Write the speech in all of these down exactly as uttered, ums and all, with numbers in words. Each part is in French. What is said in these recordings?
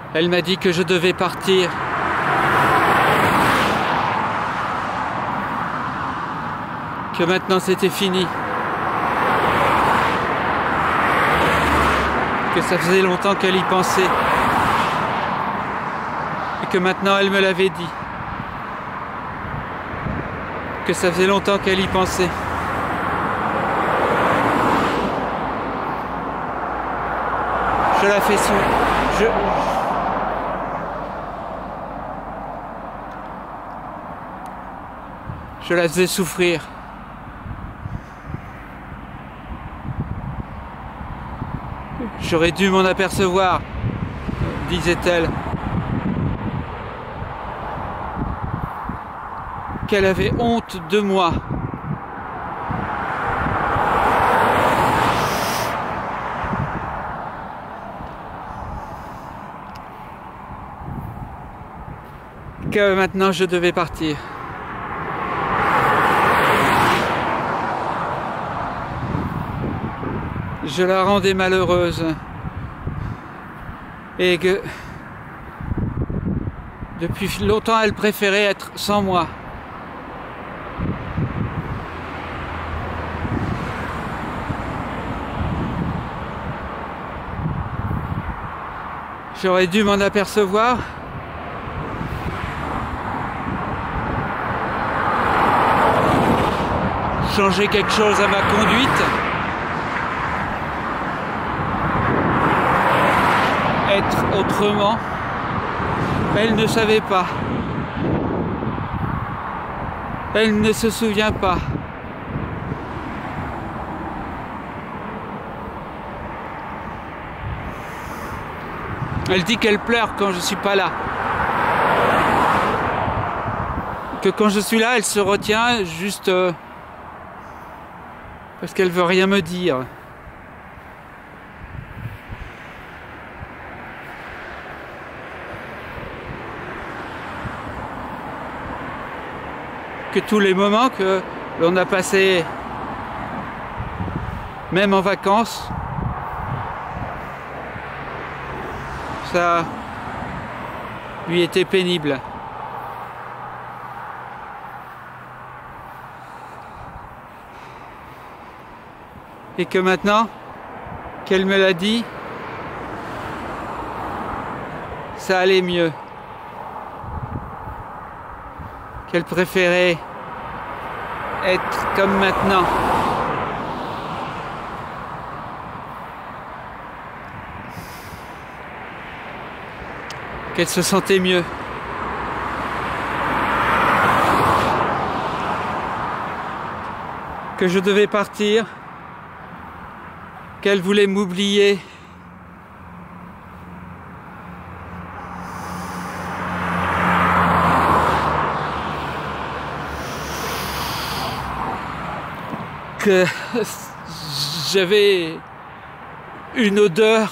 Elle m'a dit que je devais partir. Que maintenant c'était fini. Que ça faisait longtemps qu'elle y pensait. Et que maintenant elle me l'avait dit. Que ça faisait longtemps qu'elle y pensait. Je la fais sou... Je... Je la faisais souffrir. J'aurais dû m'en apercevoir, disait-elle. Qu'elle avait honte de moi. Que maintenant je devais partir. Je la rendais malheureuse et que depuis longtemps elle préférait être sans moi. J'aurais dû m'en apercevoir. Changer quelque chose à ma conduite. Être autrement. Elle ne savait pas. Elle ne se souvient pas. Elle dit qu'elle pleure quand je suis pas là. Que quand je suis là, elle se retient juste euh, parce qu'elle veut rien me dire. Que tous les moments que l'on a passés, même en vacances, ça lui était pénible. Et que maintenant qu'elle me l'a dit, ça allait mieux. Qu'elle préférait être comme maintenant. Qu'elle se sentait mieux. Que je devais partir. Qu'elle voulait m'oublier. Que j'avais une odeur,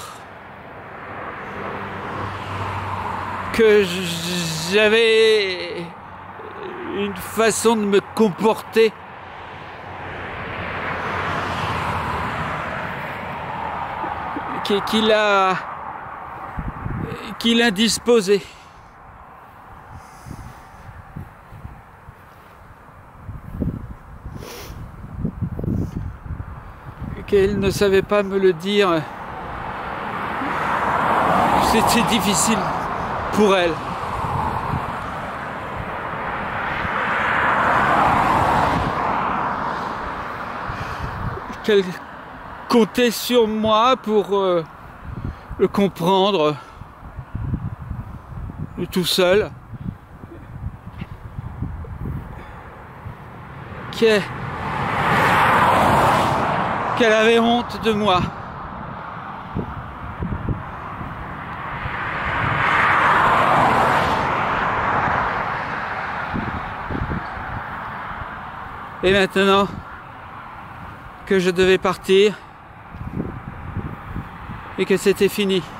que j'avais une façon de me comporter qui, qui l'a qui l'indisposait. Qu'elle ne savait pas me le dire. C'était difficile pour elle. Qu'elle comptait sur moi pour euh, le comprendre tout seul. Qu'elle qu'elle avait honte de moi. Et maintenant que je devais partir et que c'était fini.